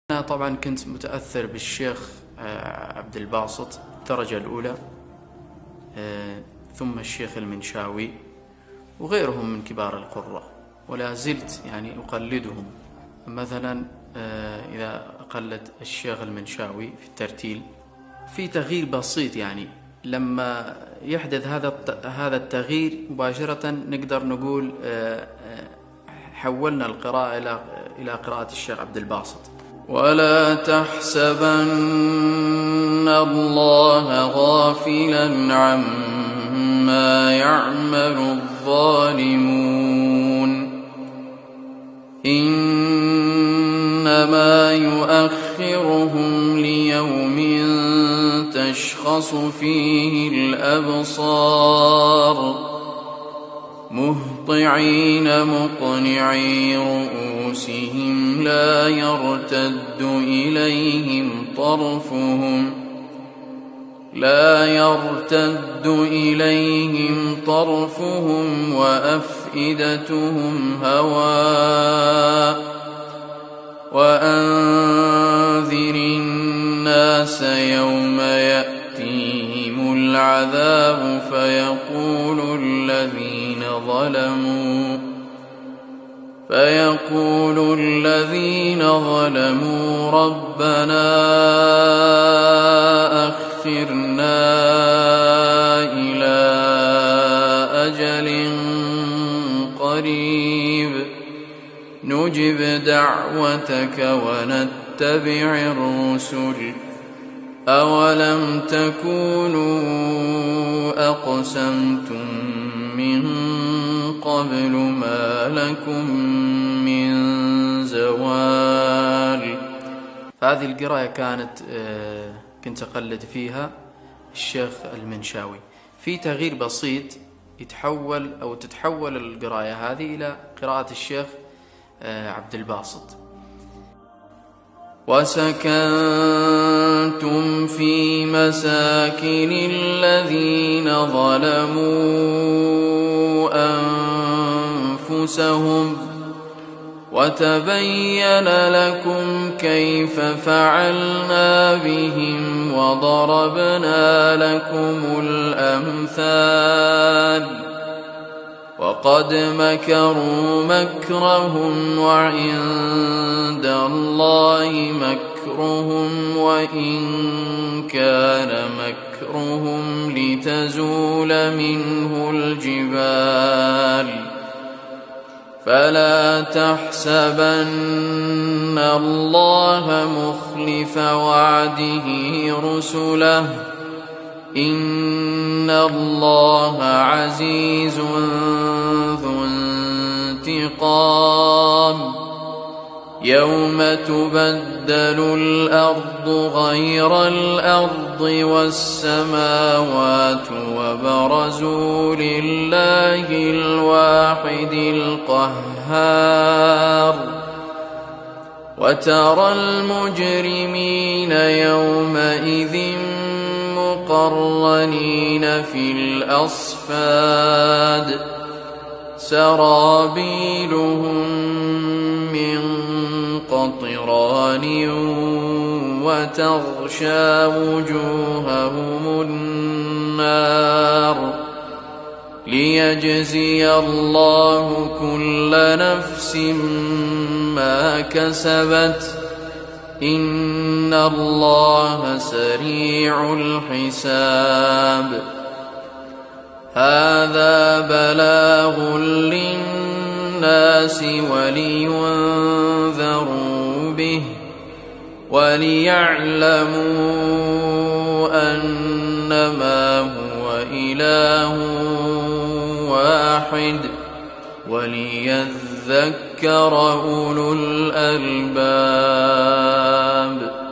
أنا طبعا كنت متأثر بالشيخ عبد الباسط الدرجة الأولى، ثم الشيخ المنشاوي وغيرهم من كبار القراء، ولا زلت أقلدهم. مثلا إذا أقلد الشيخ المنشاوي في الترتيل في تغيير بسيط، لما يحدث هذا التغيير مباشرة نقدر نقول حولنا القراءة إلى قراءة الشيخ عبد الباسط. ولا تحسبن الله غافلا عما يعمل الظالمون، إنما يؤخرهم ليوم تشخص فيه الأبصار مهطعين مقنعي رؤوسهم لا يرتد إليهم طرفهم وأفئدتهم هواء. وأنذر الناس يوم يأتيهم العذاب فيقول الذين ظلموا ربنا أخرنا إلى أجل قريب نجب دعوتك ونتبع الرسل أولم تكونوا أقسمتم من قبل ما لكم من زوال. هذه القراءة كنت أقلد فيها الشيخ المنشاوي. في تغيير بسيط تتحول القراءة هذه إلى قراءة الشيخ عبد الباسط. وسكنتم في مساكن الذين ظلموا أنفسهم وتبين لكم كيف فعلنا بهم وضربنا لكم الأمثال وقد مكروا مكرهم وعند الله مكرهم وإن كان مكرهم لتزول منه الجبال. فلا تحسبن الله مخلف وعده رسله إن الله عزيز ذو انتقام. يوم تبدل الأرض غير الأرض والسماوات وبرزوا لله الواحد القهار. وترى المجرمين يومئذ مقرنين في الأصفاد سرابيلهم من قطران وتغشى وجوههم النار ليجزي الله كل نفس ما كسبت إن الله سريع الحساب. هذا بلاغ للناس ولينذروا به وليعلموا أنما هو إله واحد وليذكر أولو الألباب.